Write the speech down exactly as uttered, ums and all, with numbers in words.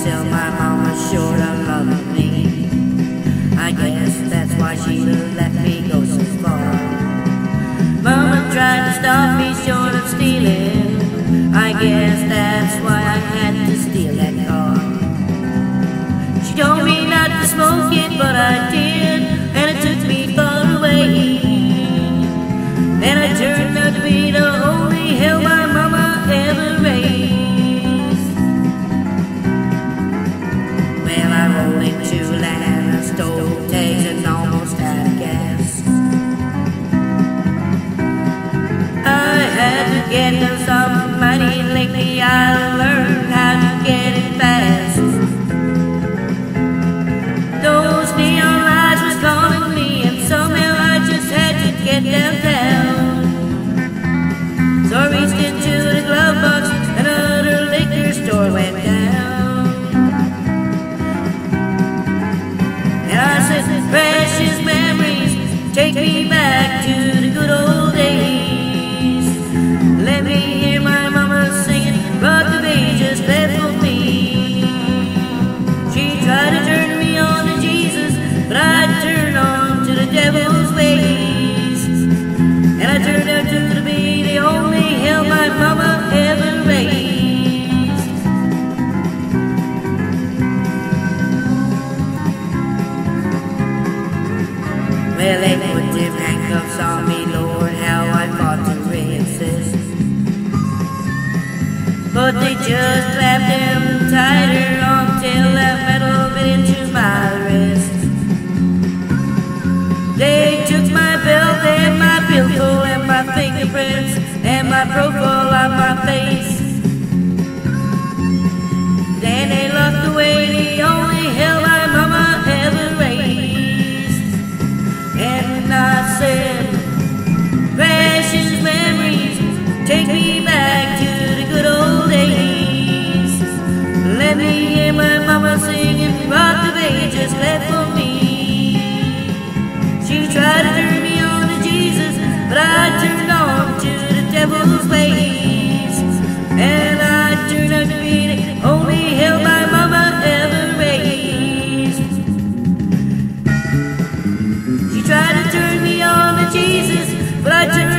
sell my mama short of loving me. I guess that's why she let me go so far. Mama tried to stop me short of stealing. I guess that's why I had to steal that car. She told me not to smoke it, but I did, and it took me far away. And I turned out to be the only hell my mama ever raised. Well, I rolled into Atlanta, stole tags and almost out of gas. I had to get to some money lately. I learned how to get it fast. Those neon lights was calling me, and somehow I just had to get downtown. So I reached into the glove box, and another liquor store went down. And I said, precious memories, take me back to the good old days. Let me hear my mama singing, rock of ages, clap for me. She tried to turn me on to Jesus, but I turned on to the devil's ways. And I turned out to be the only hell my mama ever raised. Well, they put them handcuffs on me, Lord, how I fought to resist. But they just clapped them tighter until that metal bit into my wrist. They took my belt and my billfold and my fingerprints and my profile on my face. Then they locked away the only hell my mama ever raised. And I said, precious memories, take me back to the good old days. Let me hear my mama singing, rock of ages, clap for me. She tried to turn me on to Jesus, but I turned on to the devil's ways. And I turned out to be the only hell my mama ever raised. She tried to turn me on to Jesus, but I turned